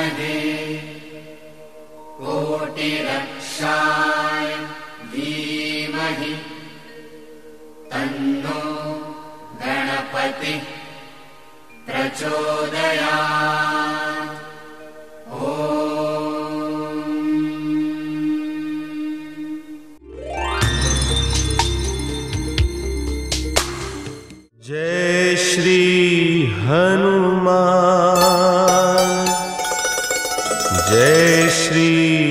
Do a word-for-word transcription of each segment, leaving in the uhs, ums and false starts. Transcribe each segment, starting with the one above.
विद्महे कोटिरक्षाय धीमहि तन्नो गणपति प्रचोदयात्। जय श्री हनुमान, जय श्री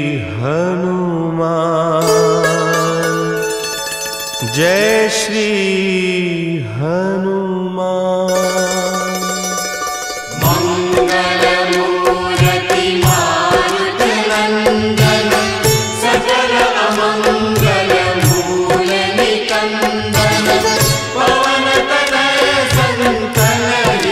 हनुमान, जय श्री हनुमान। मंगलमूर्ति मारुतनंदन सकल अमंगल मूल निकंदन पवन तनय संतन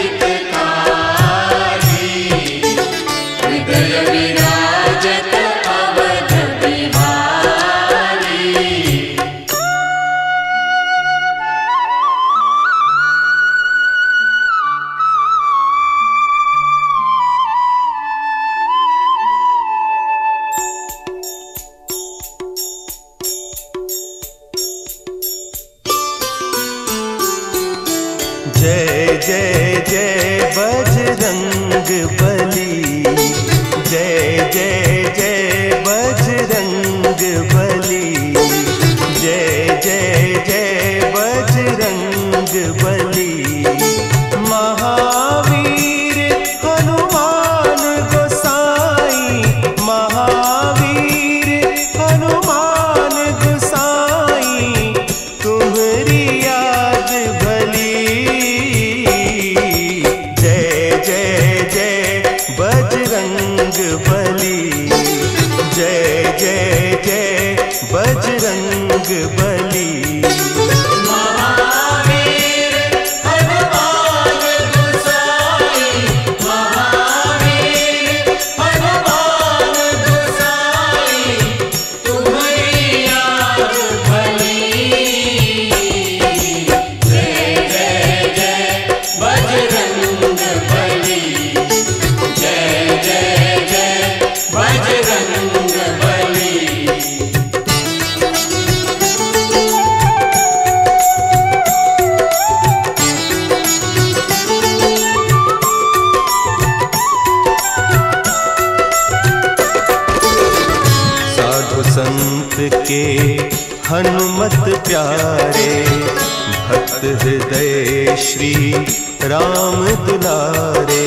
हितकारी हृदय विराजत अवध बिहारी। जय जय जय बजरंग बली, जय जय जय बजरंग बली, जय जय जय बजरंग बली। महावीर हनुमान गोसाई, महावीर हनुमान गोसाई, तुम्हारी याद भली। जय जय जय बजरंग बली, जय जय जय बजरंग बली। महावीर हनुमान गोसाई, महावीर हनुमान गोसाई, तुम्हारी याद भली। जय जय जय बजरंग बली, जय जय जय बजरंग बली। साधु संत के हनुमत प्यारे, भक्त हृदय श्री राम दुलारे।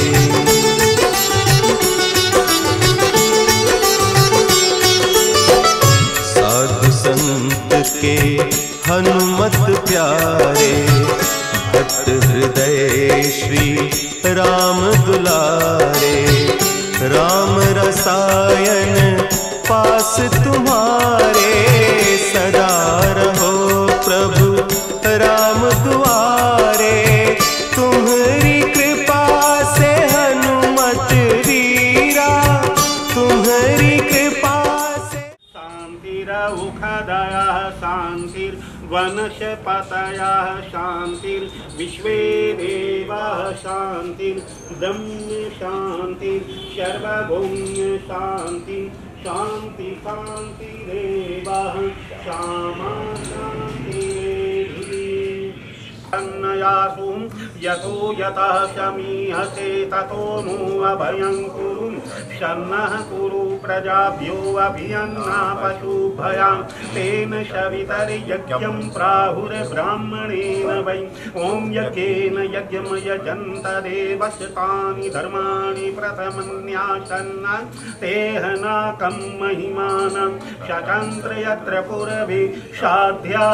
साधु संत के हनुमत प्यारे, भक्त हृदय श्री राम दुलारे। राम रसायन पास तुम्हारे, सदा रहो प्रभु राम दुआरे। तुम्हारी कृपा से हनुमत वीरा, तुम्हारी कृपा से। शान्तिरौषधयः शान्तिर्वनस्पतयः शान्तिर्विश्वे देवाः शान्तिर्ब्रह्म शान्तिः सर्वभौम शान्तिः शान्ति शान्तिरेवः श्यामा शान्तिरेधि। अन्नयासु यतो यतः शमीहसे ततो नो अभयं कुरु। शन्नः कुरु प्रजाभ्यो अभियन्ना पशुभयां तेन शवितर्यज्ञं प्राहुर्ब्राह्मणेन वै। ॐ यज्ञेन यज्ञं यजन्त देवस्य तानि धर्माणि प्रथमन्यासन्न तेहनाकं महिमानं शतन्त्र यत्र पूर्वे साध्या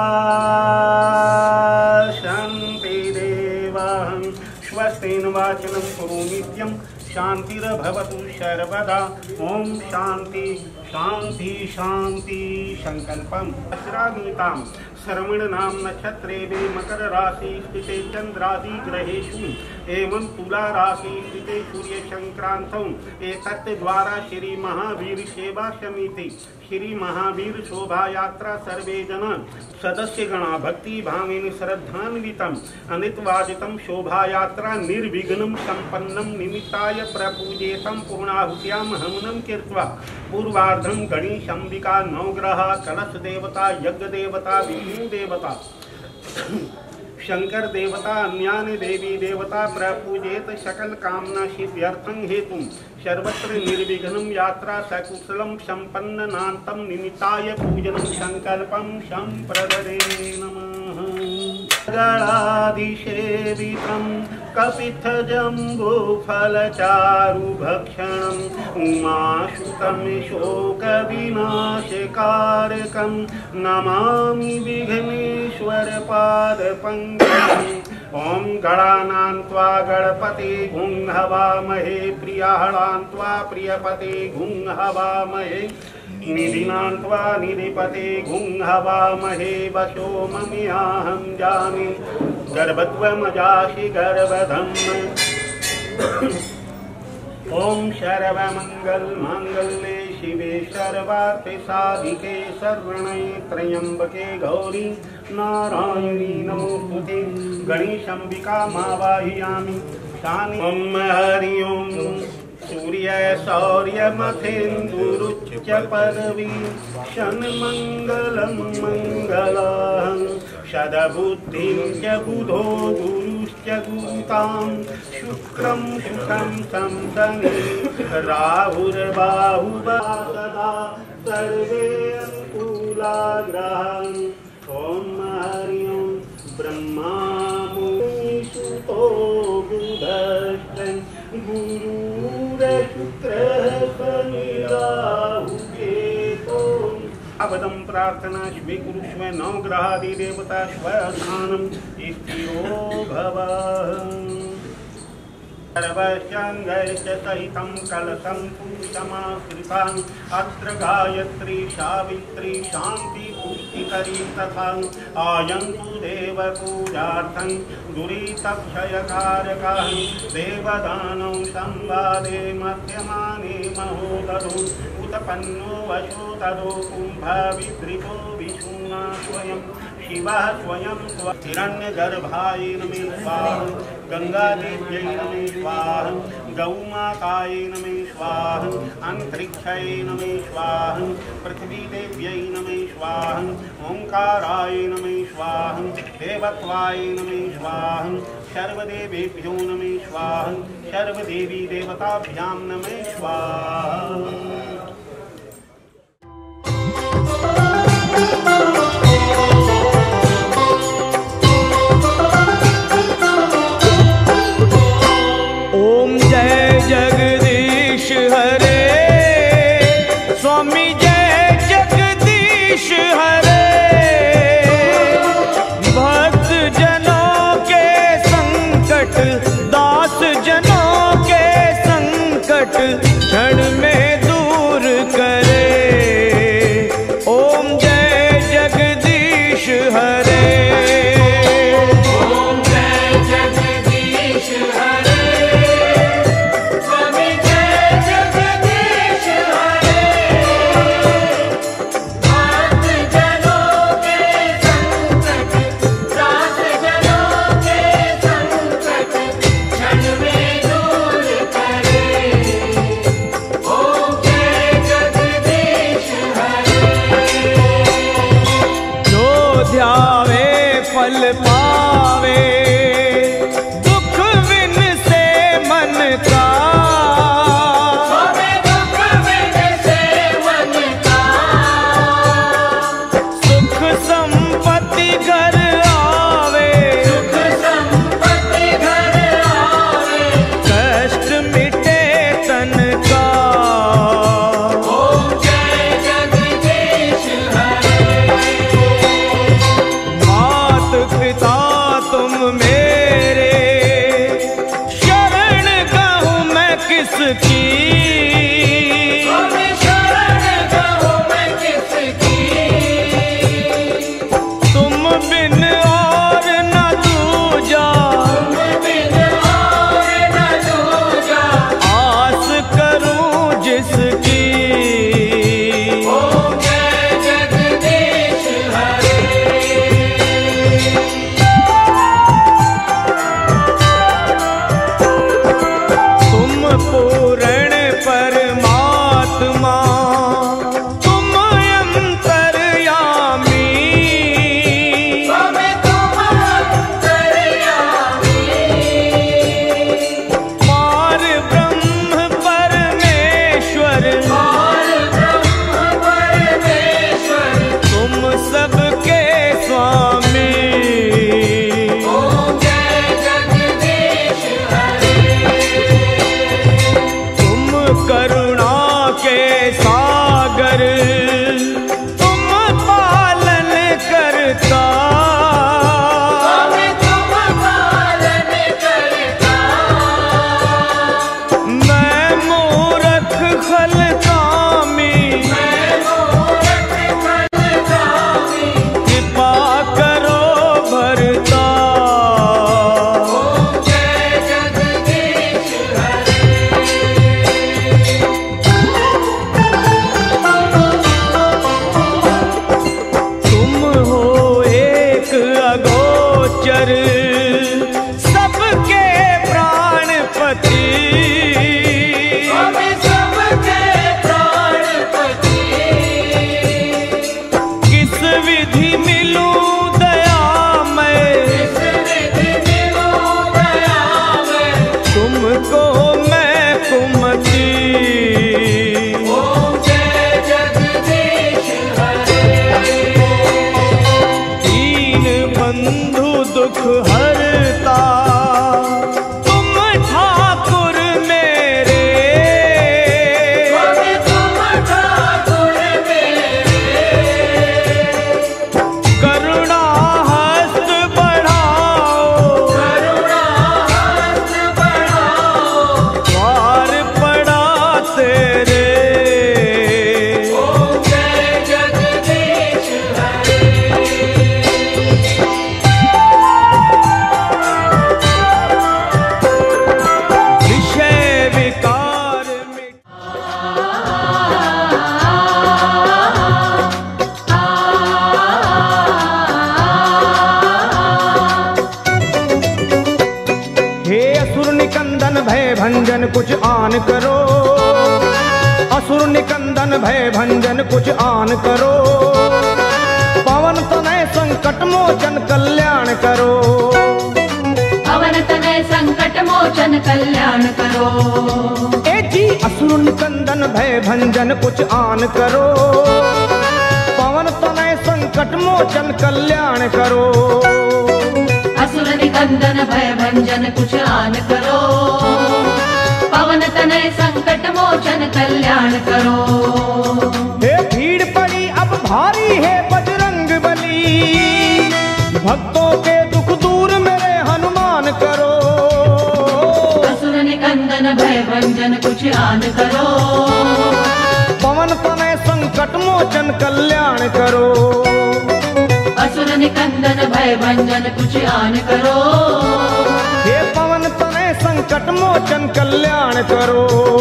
शान्ति देवाः। स्वस्तेन वाचनं कुरु नित्यं शान्तिर्भवतु सर्वदा। ओम शांति शांति शांति संकल्पम। वज्रागीताम श्रवण नाम नक्षत्रे वे मकर राशि स्थिते चंद्रादि ग्रहेषु एवं तुला राशि स्थिते सूर्य संक्रांतौ एतत् द्वारा श्री महावीर सेवा समिति श्री महावीर शोभा यात्रा सर्वे जन सदस्य गणा भक्ति भावेन श्रद्धान्वितम अनितवादितम शोभा यात्रा निर्विघ्नं संपन्नं निमित्ताय प्रपूजेतं पूर्णाहुत्याम हवनं कृत्वा पूर्वार्धं गणेश अंबिका नवग्रह कलश देवता यज्ञ देवता विष्णु देवता शंकर देवता अन्यान्य देवी देवता प्रपूजेत सकल कामना सिद्ध्यर्थं हेतु सर्वत्र निर्विघ्नं यात्रा सकुशलं संपन्न नान्तं निमित्ताय पूजनं संकल्पं संप्रददे नमः। गणाधिसेवितं कपित्थजम्बूफलचारुभक्षणम् उमासुतं शोकविनाशकारकं नमामि विघ्नेश्वरपादपङ्कजम्। ॐ गणानान्त्वा गणपते गुं हवामहे प्रियाणान्त्वा प्रियपते गुं हवामहे निधिनान्त्वा निधिपते गुं हवामहे वशो ममियाहं जामि गर्भत्वमजासि गर्भधम्। ओम सर्वमंगल मांगल्ये शिवे सर्वार्थे साधिके शरण्ये त्र्यंबके गौरी नारायणी नमोस्तुते। गणेशंबिका मावाहयामि शानि। ओम हरि ओम सूर्य शौर्य मथेन्दुरुच्च पदवी शन्मंगलं मंगलं सदबुद्धिं च बुधो गुरुश्च गुरुतां शुक्रं सुखं संसनि राहुर्बाहुवा सदा सर्वे अनुकूला ग्रहान्। ओम हरि ओम ब्रह्मा मुनिसुतो बुधश्च गुरुर्शुक्रः शनि राहु केतो। अवदं प्रार्थना स्वीकुरुष्व नवग्रहादि देवता स्वधानं स्थिरो भव। सर्वस्याङ्गैश्च सहितं कलशं पुरुषमाश्रितान् अत्र गायत्री सावित्री शान्ति पुष्टिकरी तथा आयन्तु देवपूजार्थं दुरितक्षयकारकाः देवदानौ संवादे मध्यमाने महोदधो उत्पन्नो वशो तदो कुम्भविद्रितो विशूना स्वयं शिवः स्वयं हिरण्यगर्भाय नमः स्वाहा गंगादेव्यै नमः स्वाहा गौमातायै नमः स्वाहा अंतरिक्षाय नमः स्वाहा पृथ्वीदेव्यै नमः स्वाहा ओंकाराय नमः स्वाहा देवत्वाय नमः स्वाहा सर्वदेवेभ्यो नमः स्वाहा सर्वदेवी देवताभ्यां नमः स्वाहा। ओम जय जगदीश हरे स्वामी जय जगदीश हरे। भक्त जनों के संकट दास जनों के संकट क्षण में दूर करे। ओम जय जगदीश ईश्वर सबके प्राणपति। स्वामी सबके प्राणपति। किस विधि मिलूं दया मैं, किस विधि मिलूं दया मैं, तुमको मैं कुमति। ओम जय जगदीश हरे। दीन बंधु दुख हरता तुम ठाकुर मेरे। स्वामी तुम ठाकुर मेरे। करुणा हस्त बढ़ाओ, करुणा हस्त बढ़ाओ, द्वार पड़ा तेरे। ओम जय जगदीश हरे। विषय विकार में हे असुर निकंदन भय भंजन कुछ आन करो। असुर निकंदन भय भंजन कुछ आन करो। पवन तनय संकट मोचन कल्याण करो। पवन तनय संकट मोचन कल्याण करो। ए जी असुर निकंदन भय भंजन कुछ आन करो। पवन तनय संकट मोचन कल्याण करो। असुर निकंदन भय भंजन कुछ आन करो। पवन तनय संकट मोचन कल्याण करो। हे भीड़ पड़ी अब भारी है बजरंग बली। भक्तों के दुख दूर मेरे हनुमान करो। असुर निकंदन भय भंजन कुछ आन करो। पवन तनय संकट मोचन कल्याण करो। असुर निकंदन भय भंजन कुछ आन करो। हे पवन तनय संकट मोचन कल्याण करो।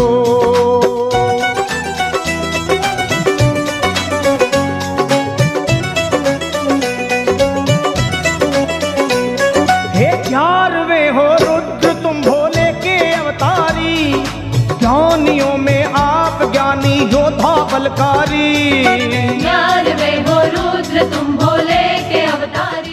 हे ग्यारहवें हो रुद्र तुम भोले के अवतारी। ज्ञानियों में आप ज्ञानी योद्धा बलकारी। ग्यारहवे हो रुद्र तुम भोले के अवतारी।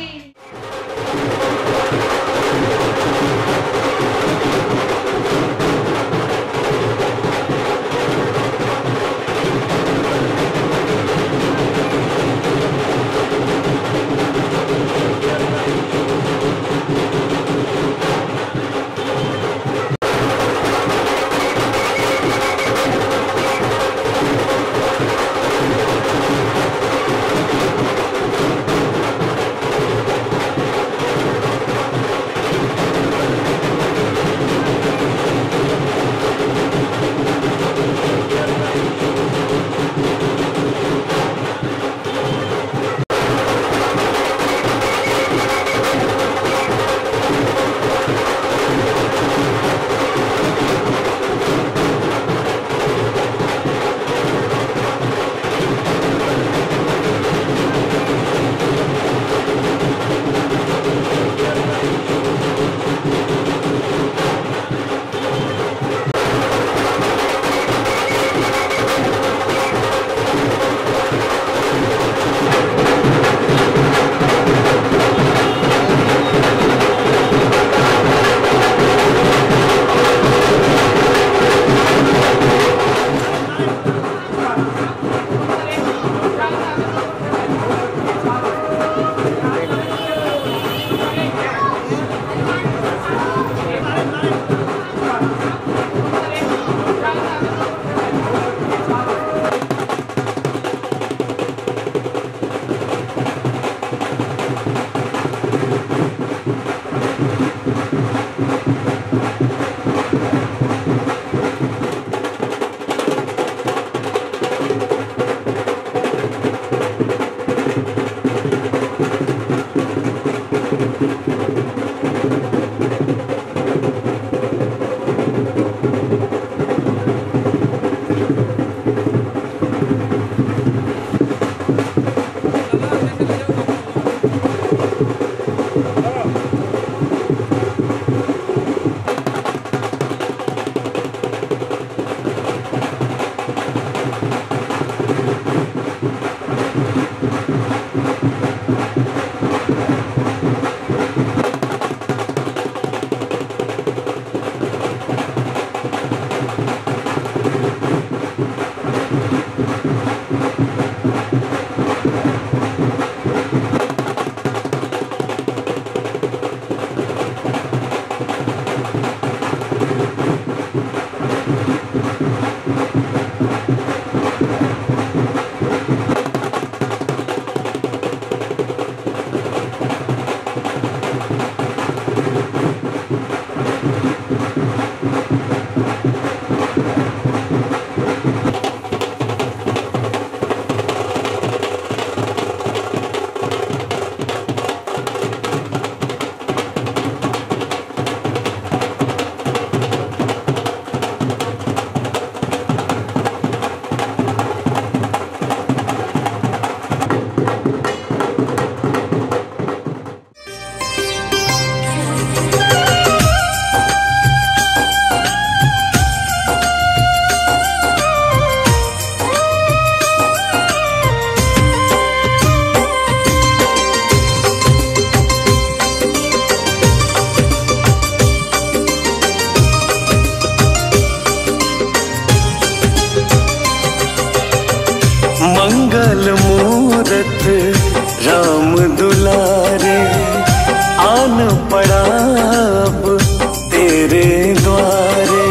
मूरत राम दुलारे, आन पड़ा अब तेरे द्वारे।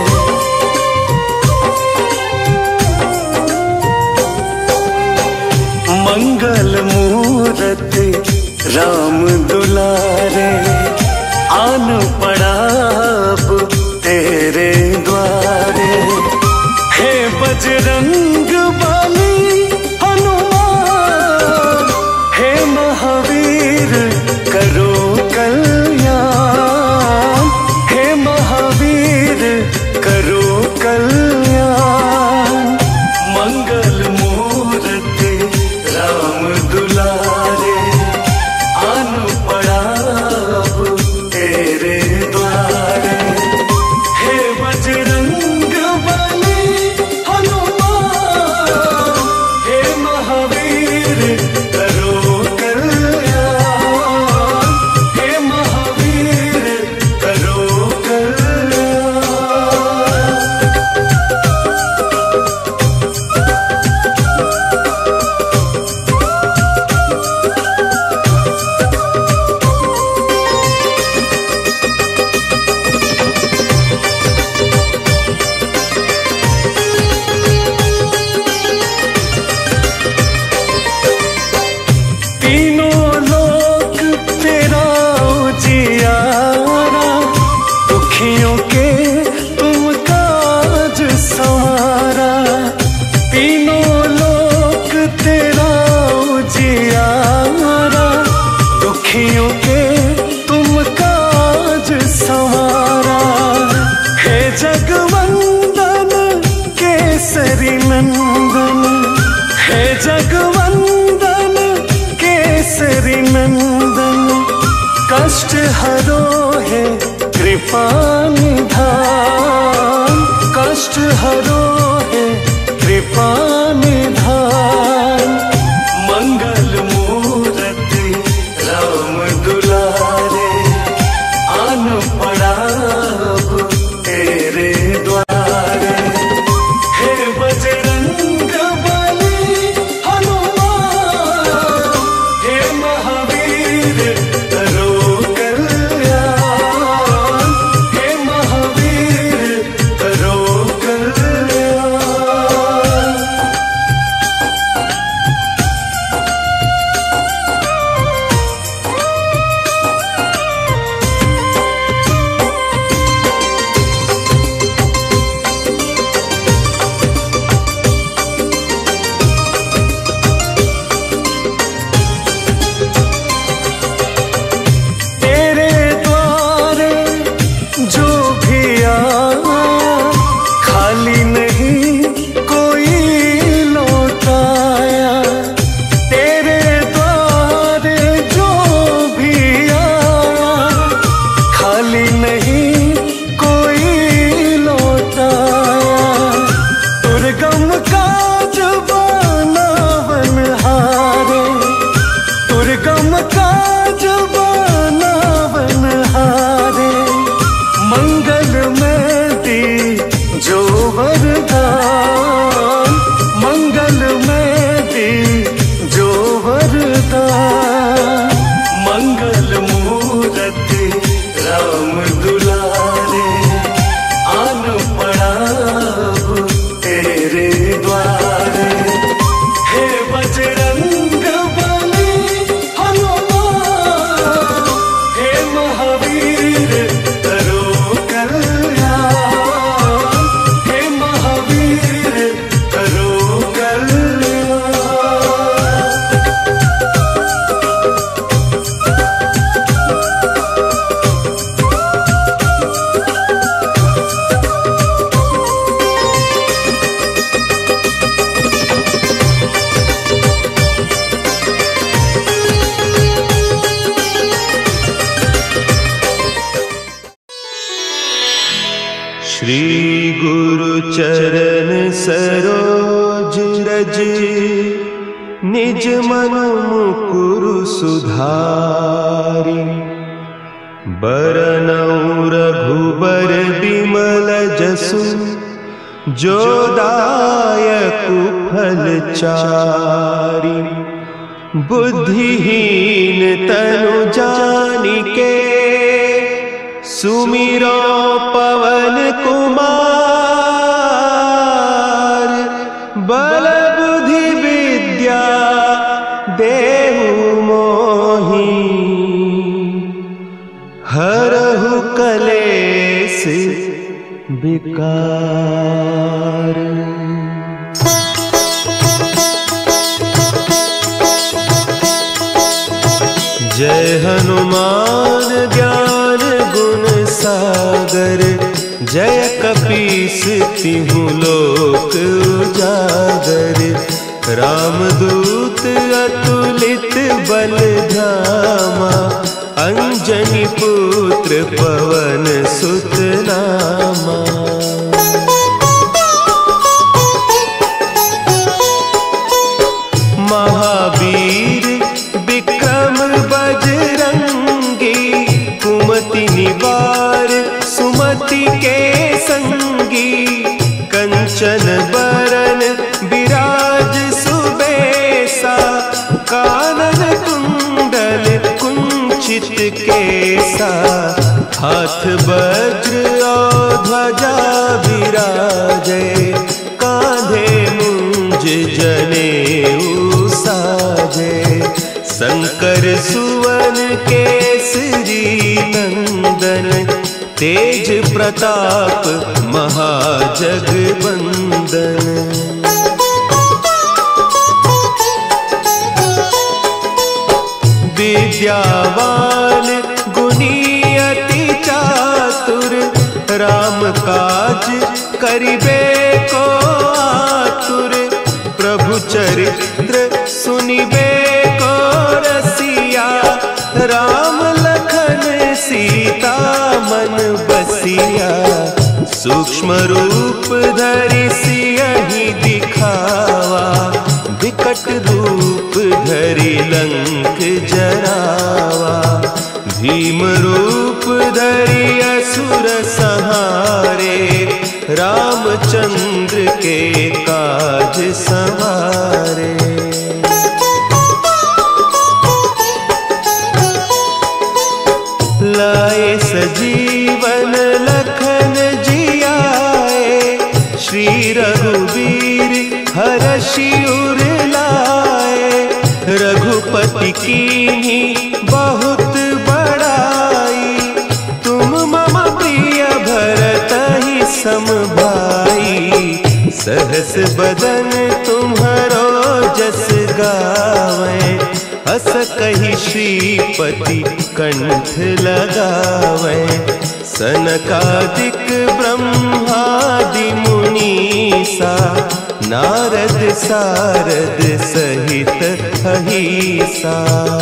मंगल मूरत राम दुलारे, आन पड़ा अब तेरे द्वारे। हे बजरंग बली हनुमान, हे महावीर करो कल्याण, हे महावीर करो कल्याण। मंगल मूरत राम दुलारे, आन पड़ा अब तेरे द्वारे। हे बजरंग बली हनुमान, हे महावीर करो कल्याण, हे महावीर करो कल्याण। तीनों लोक तेरा उजियारा, दुखियों के तुम काज संवारा। तीनों लोक तेरा उजियारा, दुखियों के तुम काज संवारा। हे जगवंदन केसरी नंदन, हे जगवंदन केसरी नंदन। कष्ट हरो है कृपा निधान, कष्ट हरो है कृपा निधान। मंगल मूरत राम दुलारे, आन पड़ा अब तेरे द्वारे। हे बजरंग बली हनुमान, हे महावीर करो कल्याण, हे महावीर करो कल्याण। तेरे द्वारे जो भी आया, खाली नहीं कोई लौटाया। तेरे द्वारे जो भी आया, खाली नहीं कोई लौटाया। दुर्गम काज बनावन हारे, दुर्गम काज बनावन हारे। मंगल में दी जो वरदान, मंगल में दी जो वरदान। मंगल मूरत राम दुलारे, आन पड़ा अब तेरे द्वारे। हे बजरंग बली हनुमान, हे महावीर करो कल्याण, हे महावीर करो कल्याण। श्री गुरु चरण सरोज रज, निज मन मुकुरु सुधारि। बरनउँ रघुबर बिमल जसु, जो दायक फल चारि। बुद्धिहीन तनु जानिके सुमिरो पवन कुमार। बल बुद्धि विद्या देहु मोहि हरहु कलेस विकार। जय हनुमान ज्ञान गुण सागर। जय कपीस तिहु लोक उजागर। रामदूत अतुलित बल धामा। अंजनी पुत्र पवन सुत नामा। महावीर विक्रम बजरंगी। कुमति निवार सुमति के संगी। कंचन बरन विराज सुबेसा। कानन कुंडल कुंचित केसा। हाथ वज्र और ध्वजा विराजे। कांधे मुंज जनेऊ साजे। शंकर सुवन केसरी नंदन। तेज प्रताप महाजगबंदन। विद्यावान गुणी अति चातुर। राम काज करिबे को आतुर। प्रभु चरित्र सुनिबे को रसिया। राम लखन सीता मन बसिया। सूक्ष्म रूप धरि सियहि दिखावा। विकट रूप धरि लंक जरावा। भीम रूप धरि असुर संहारे। रामचंद्र के काज सवारे। लाए सजीवन लखन जियाए। श्री रघुवीर हरषि उर लाए। रघुपति कीन्ही बहुत बड़ाई। तुम मम प्रिय भरतहि सम भाई। सहस बदन तुम्हरो जस गावें। हस कहि श्रीपति कंठ लगावें। सनकादिक ब्रह्मादि मुनीसा। नारद सारद सहित अहीसा।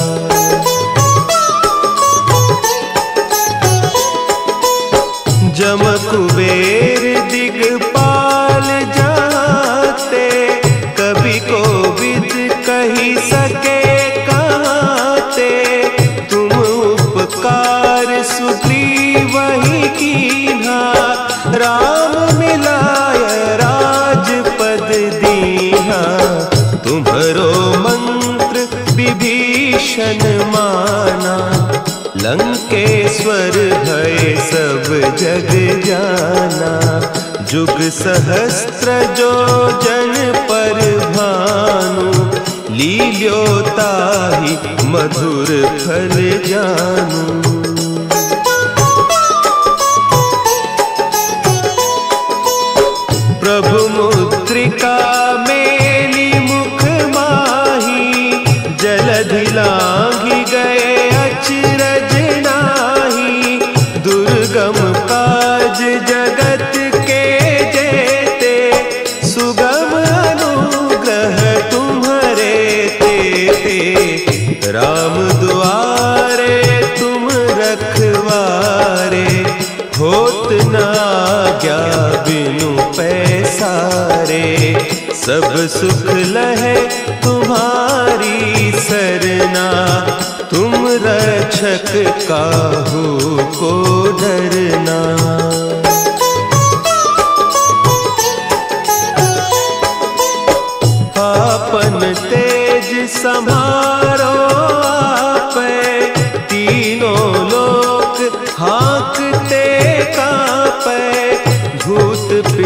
जम कुबेर दिगपाल जाते। कवि कोविद कही सके कहते। तुम उपकार सुग्रीव ही कीन्हा। राम मिलाय राजपद दीन्हा। तुम्हरो मंत्र विभीषण माना। लंकेश्वर भय सब जग जाना। जुग सहस्त्र जो जन पर भानु। लील्योताहि मधुर फल जानू। प्रभु मुद्रिका मेली मुख माही। जलधि लांघि गए अचरज नाही। दुर्गम काज जगत के जेते। सुगम अनुग्रह तुम्हरे तेते। राम दुआरे तुम रखवारे। होत न आज्ञा बिनु पैसारे। सब सुख लहे तुम्हारी सरना। तुम रक्षक काहू को डरना। आपन तेज संभाल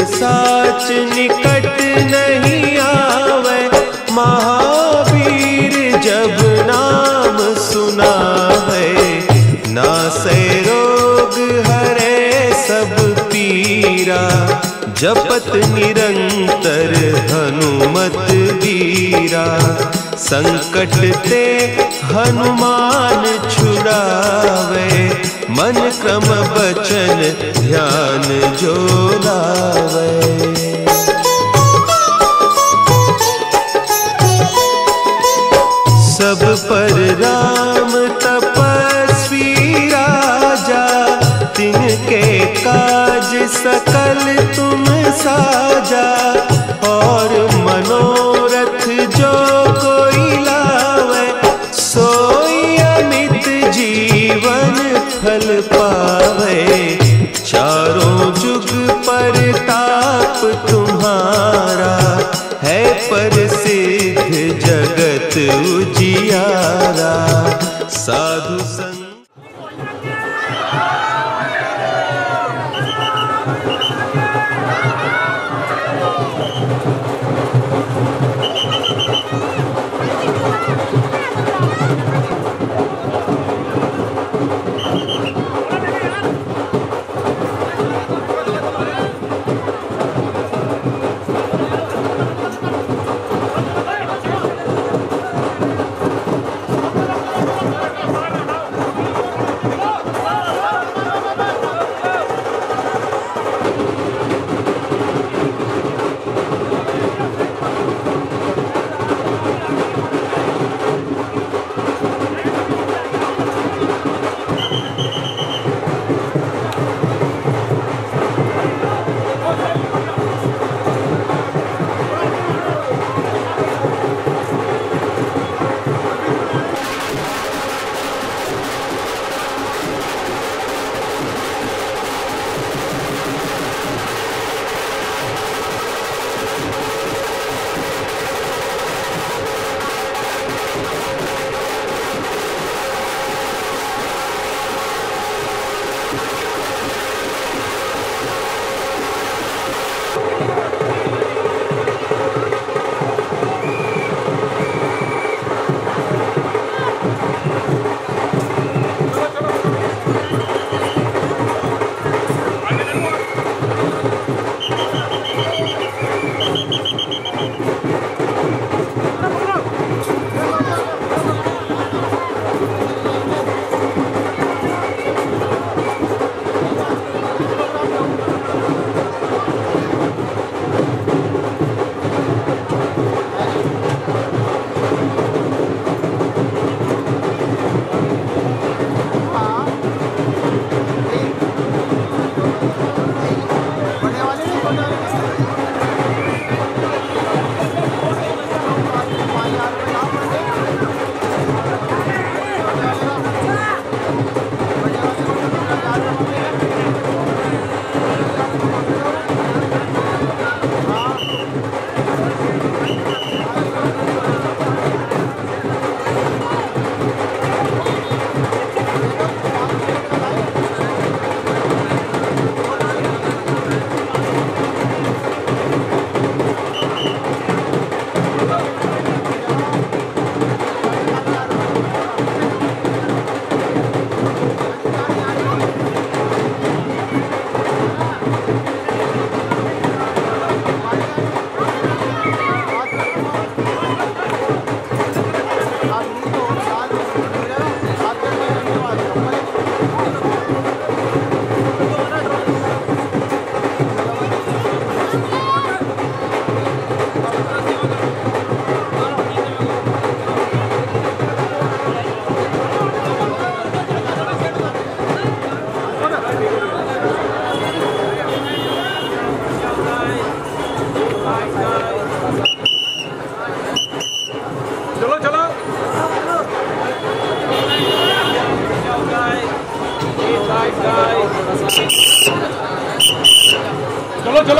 साच निकट नहीं आवे, महावीर जब नाम सुनावे। नासै रोग हरे सब पीरा, जपत निरंतर हनुमत बीरा। संकट ते हनुमान छुड़ावे, मन क्रम बचन ध्यान जो लावे। सब पर राम तपस्वी राजा, तिनके काज सकल तुम साजा। और मनोरथ जो कोई लावे, सोई अमित जीवन फल पावे। चारों जुग परताप तुम्हारा, है प्रसिद्ध जगत उजियारा। साधु संग चलो चलो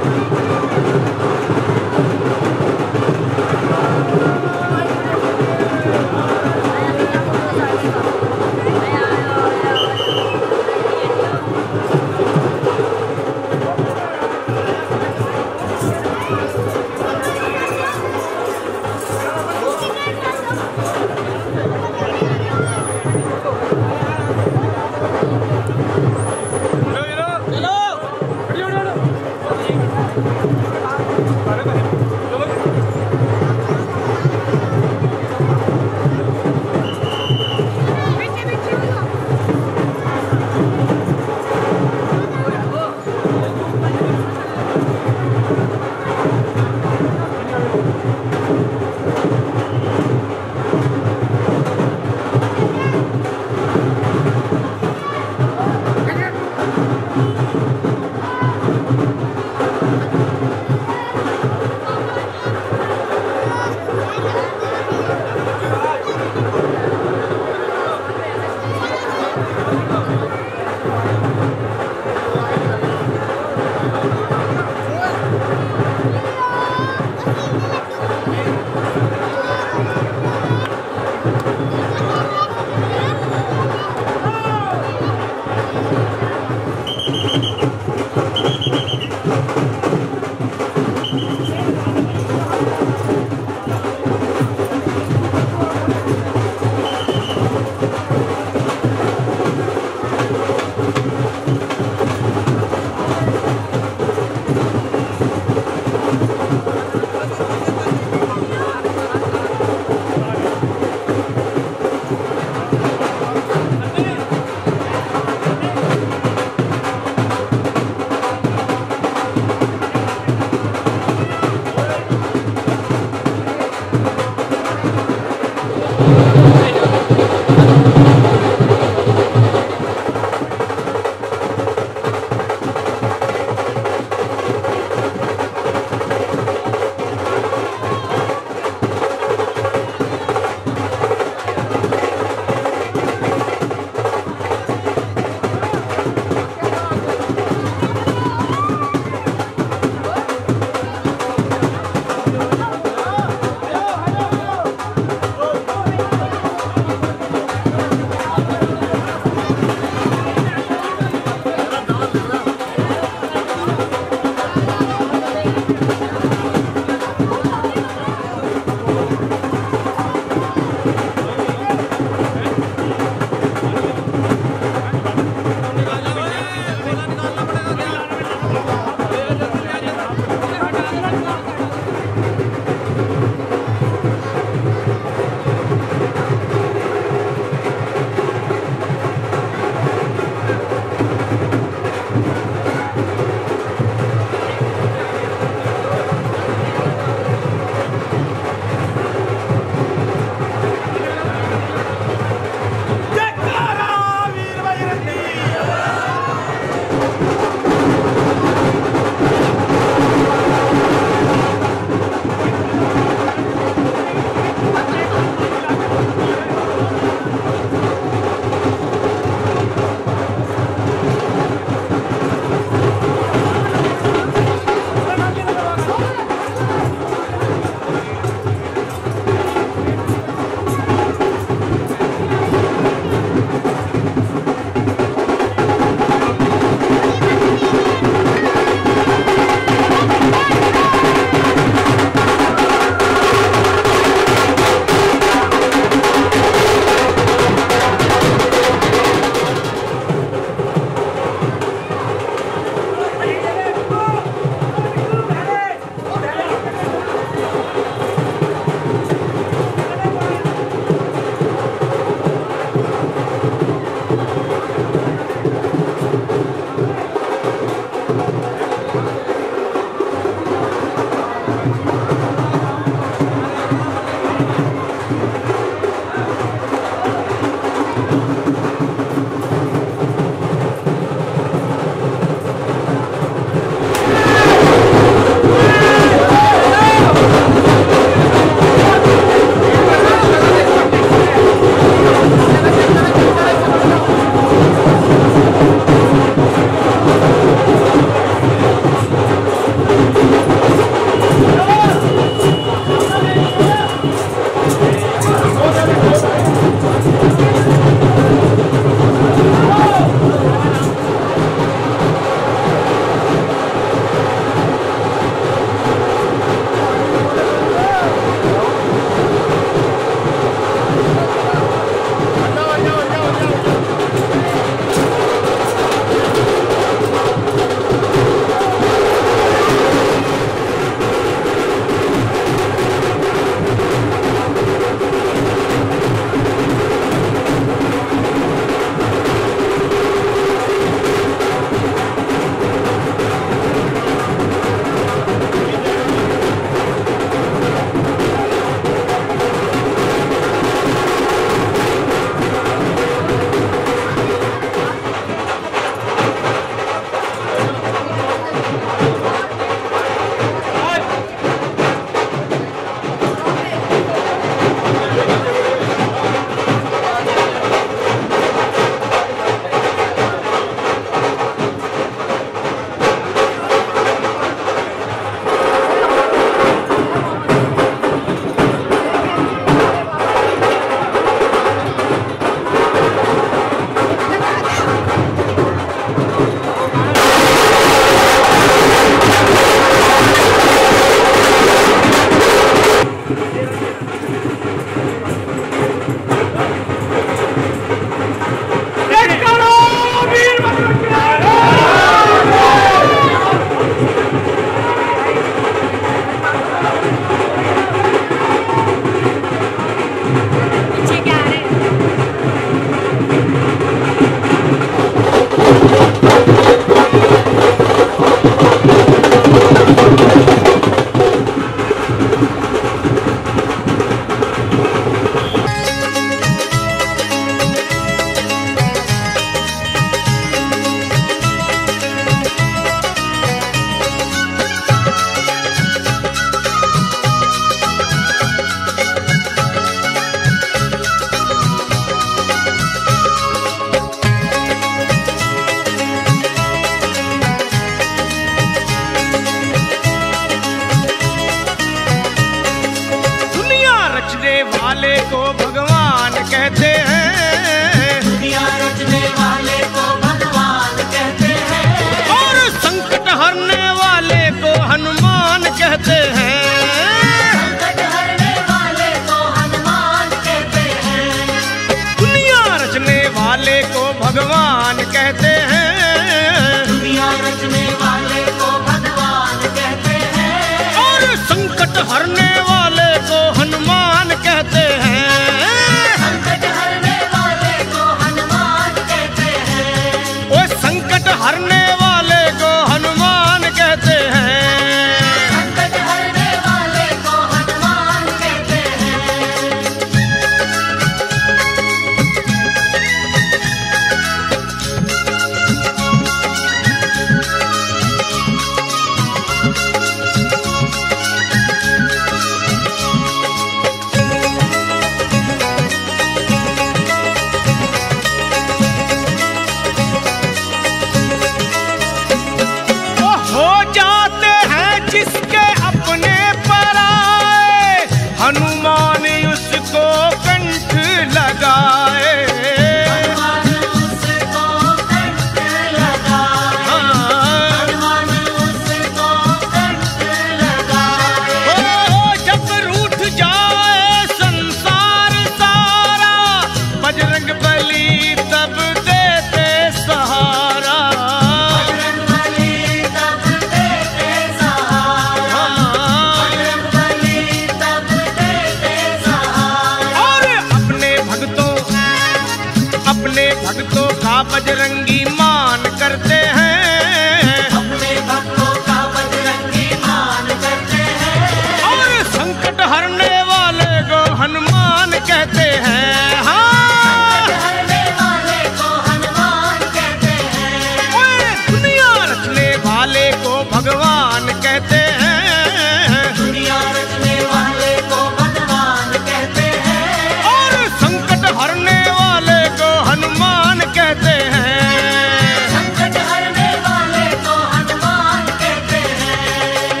बजरंगी मान करते हैं, अपने भक्तों का बजरंगी मान करते हैं। और संकट हरने वाले को हनुमान कहते हैं। हाँ, संकट हरने वाले को हनुमान कहते हैं। ओए दुनिया रचने वाले को भगवान कहते हैं, दुनिया रचने वाले को भगवान कहते हैं। और संकट हरने वाले को हनुमान कहते हैं। संकट हरने वाले को हनुमान कहते हैं।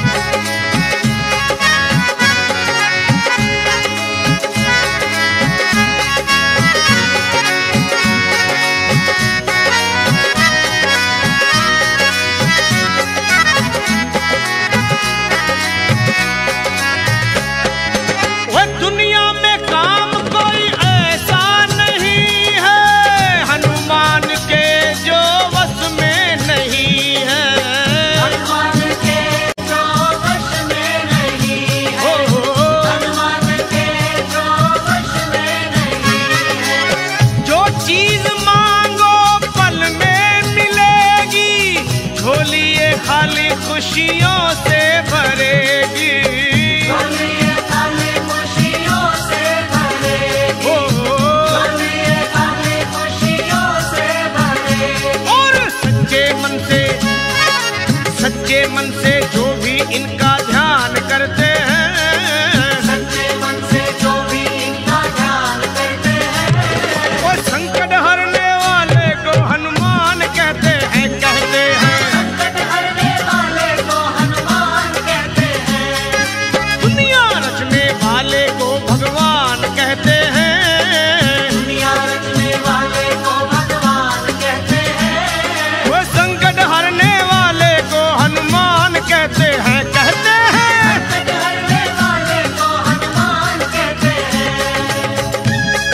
वो दुनिया में काम कोई ऐसा नहीं है हनुमान के जो वश में नहीं है। हनुमान के जो वश में नहीं है। हो, हो, हनुमान के जो वश में नहीं है। जो चीज मांगो पल में मिलेगी, झोलिए खाली खुशियों से भरेगी। झोलिए खाली खुशियों से भरेगी। हो, हो, झोलिए खाली खुशियों से भरेगी। और सच्चे मन से सच्चे मन से जो भी इनका ध्यान करते हैं, सच्चे मन से जो भी इनका ध्यान करते हैं। वो संकट हरने वाले को हनुमान कहते हैं, कहते हैं। संकट हरने वाले को हनुमान कहते हैं। दुनिया रचने वाले को भगवान कहते हैं, दुनिया रचने वाले को भगवान कहते हैं। वो संकट हरने वाले को हनुमान कहते हैं, कहते हैं। संकट हरने वाले को हनुमान कहते हैं।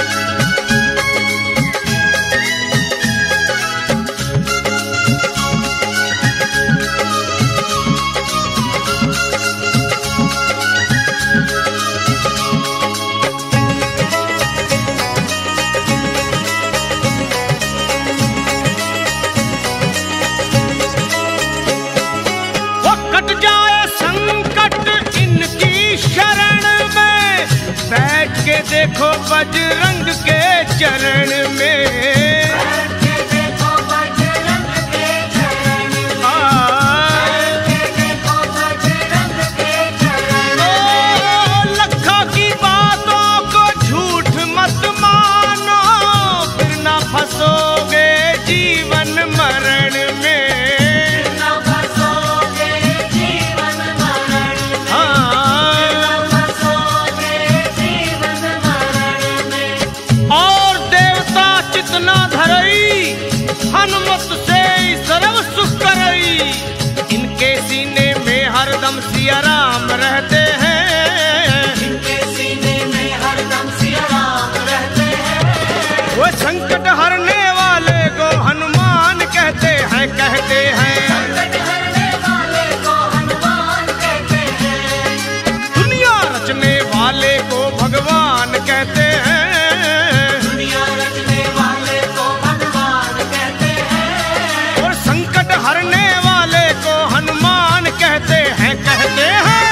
वो कट जाए संकट इनकी शरण में, बैठ के देखो बजरंग के चरण में। बैठ के देखो बजरंग के चरण में। आ, बैठ के देखो बजरंग के चरण ओ, में। लखा की बातों को झूठ मत मानो, फिर ना फंसोगे जीवन मरण में। न फंसोगे जीवन मरण में। हाँ, न फंसोगे जीवन मरण में। और देवता चितना धरई, हनुमत से सर्व सुख करई। इनके सीने में हरदम सिया राम रहते हैं, इनके सीने में हरदम सिया राम रहते हैं। वो संकट हरने वाले को हनुमान कहते हैं, कहते हैं। संकट हरने वाले को हनुमान कहते हैं। दुनिया रचने वाले को भगवान कहते हैं, दुनिया रचने वाले को भगवान कहते हैं। और संकट हरने वाले को हनुमान कहते हैं, कहते हैं।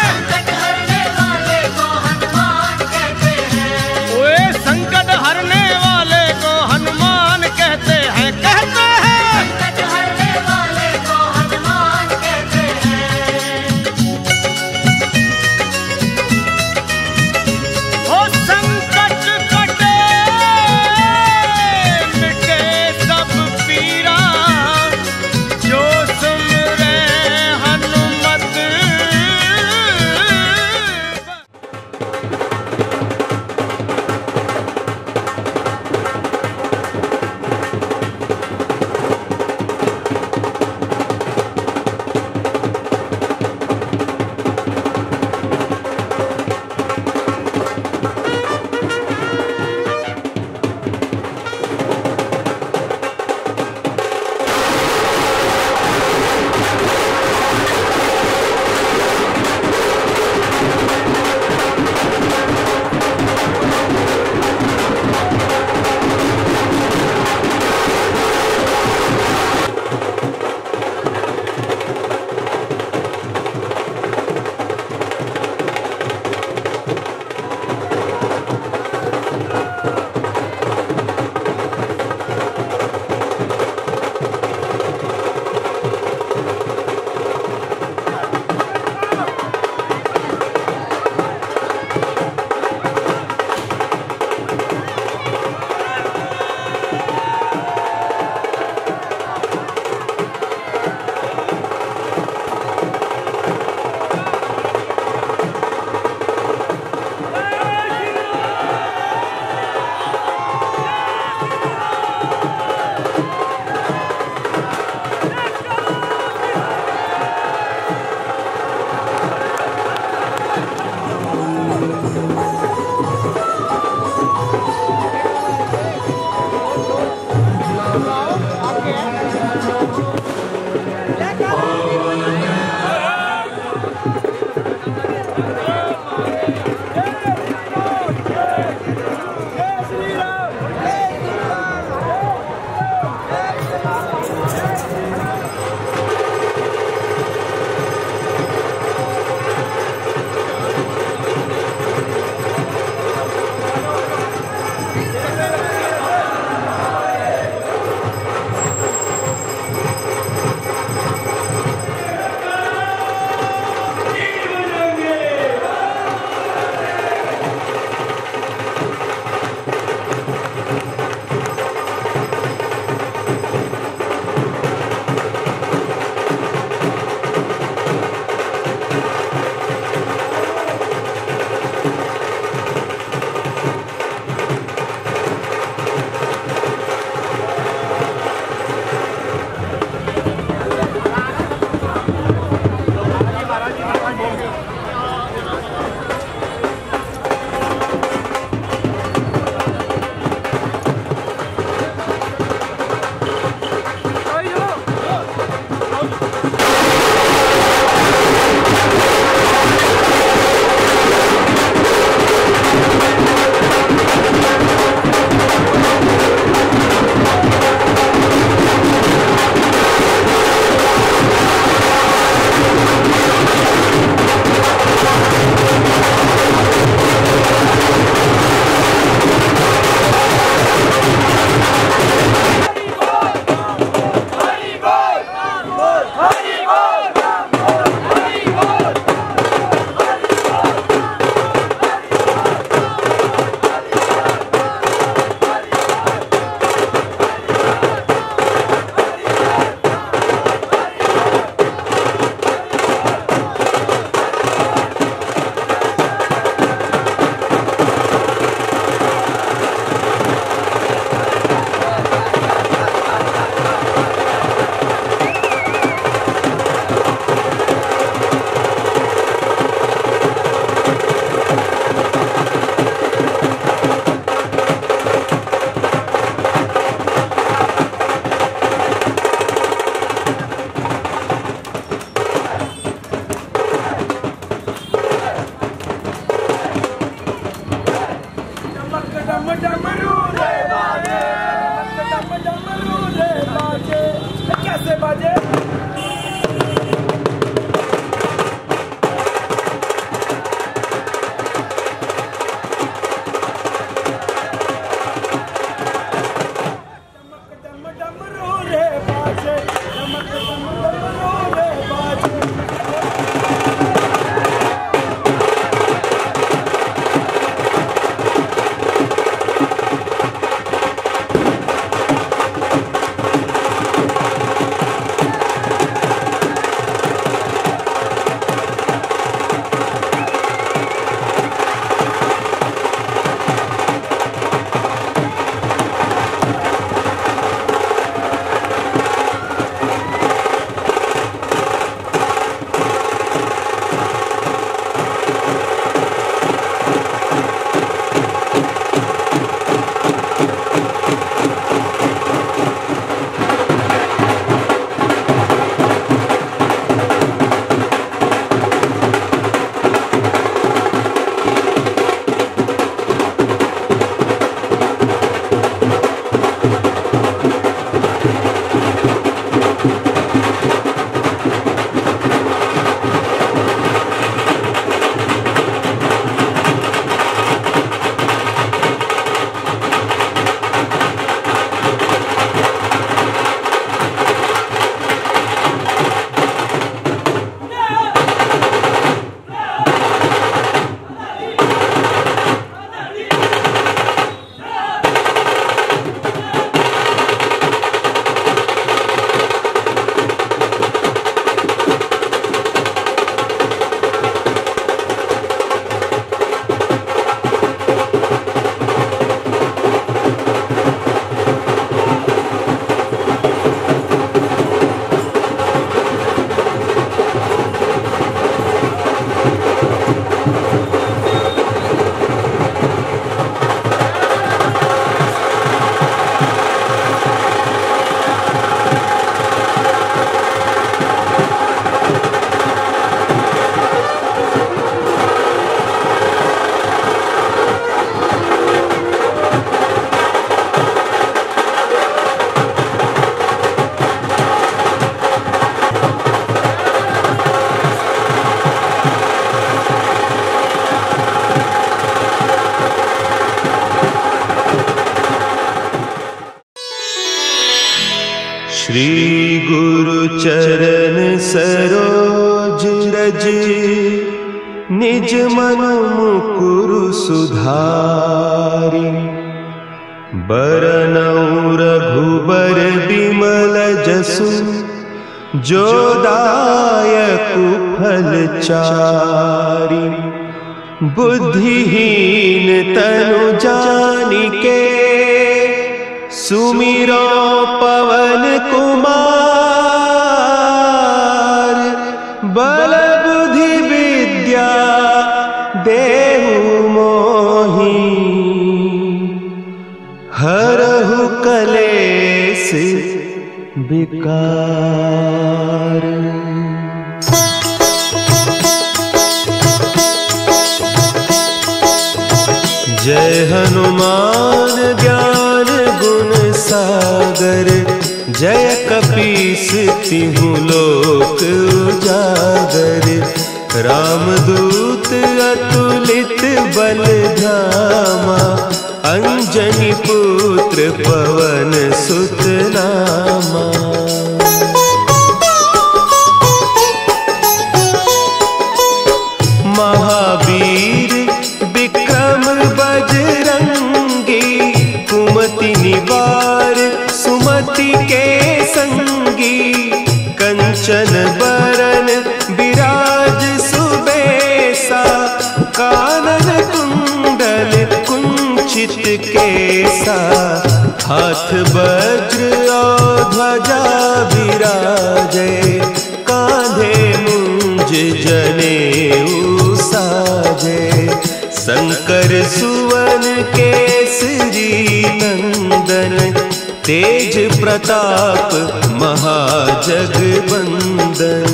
श्री गुरु चरण सरोज रज निज मन मुकुरु सुधारि बरनउँ रघुबर बिमल जसु जो दायकु फल चारि बुद्धिहीन तनु जानिके सुमिरो पवन कुमार बल बुद्धि विद्या देहु मोहि हरहु कलेस विकार। जय हनुमान ज्ञान गुण सागर जय कपीस तिहु लोक उजागर रामदूत अतुलित बल धामा अंजनी पुत्र पवन सुत नामा। महावीर विक्रम बजरंगी कुमति निवार सुमति के संगी कंचन बरन विराज सुबेसा कानन कुंडल कुंचित केसा हाथ वज्र और ध्वजा विराजे कांधे मुंज जनेऊ साजे शंकर सुवन केसरी नंदन तेज प्रताप महाजगबंदन।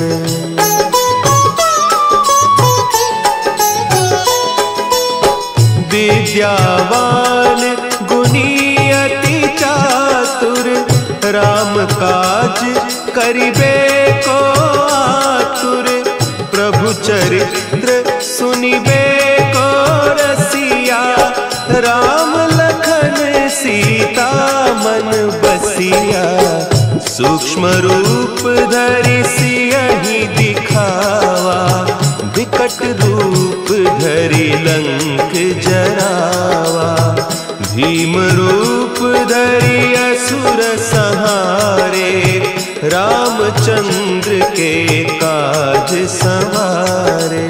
विद्यावान गुणी अति चातुर राम काज करिबे को आतुर प्रभु चरित्र सुनिबे को रसिया राम लखन सीता मन बसिया सूक्ष्म रूप धरि सियहि दिखावा विकट रूप धरि लंक जरावा भीम रूप धरि असुर संहारे रामचंद्र के काज संवारे।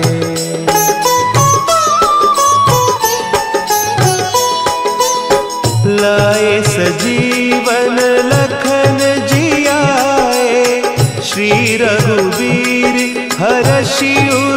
लाए सजीवन लखन जियाए श्री रघुवीर हरषि